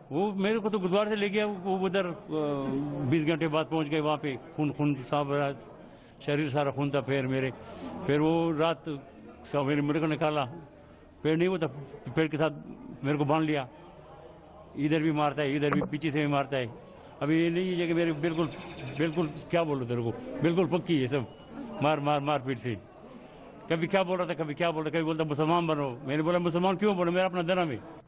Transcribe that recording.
वो मेरे को तो गुरुद्वारे से ले गया, वो उधर 20 घंटे बाद पहुंच गए वहाँ पे। खून खून साफ रहा, शरीर सारा खून था। फिर वो रात मेरे को निकाला, पेड़ नहीं होता, पेड़ के साथ मेरे को बांध लिया। इधर भी मारता है, इधर भी पीछे से भी मारता है। अभी ये नहीं है कि मेरे बिल्कुल बिल्कुल क्या बोलूं तेरे को, बिल्कुल पक्की है सब मार पीट से। कभी क्या बोल रहा था, कभी क्या बोल रहा था, कभी बोलता मुसलमान बनो। मैंने बोला मुसलमान क्यों बनो, मेरा अपना धर्म है।